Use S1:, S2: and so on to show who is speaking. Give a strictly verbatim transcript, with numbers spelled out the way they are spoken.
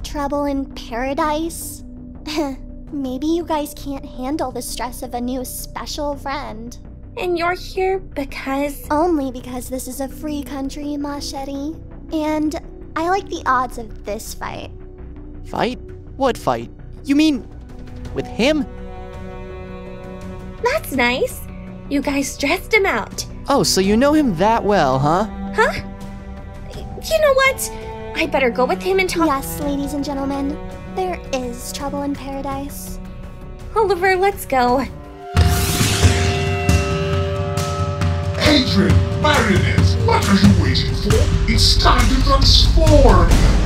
S1: trouble in paradise? Maybe you guys can't handle the stress of a new special friend.
S2: And you're here because...
S1: Only because this is a free country, Machete. And I like the odds of this fight.
S3: Fight? What fight? You mean with him?
S2: That's nice. You guys dressed him out.
S3: Oh, so you know him that well, huh?
S2: Huh? You know what? I better go with him and talk-
S1: Yes, ladies and gentlemen, there is trouble in paradise.
S2: Oliver, let's go.
S4: Adrian, Baroness, what are you waiting for? It's time to transform!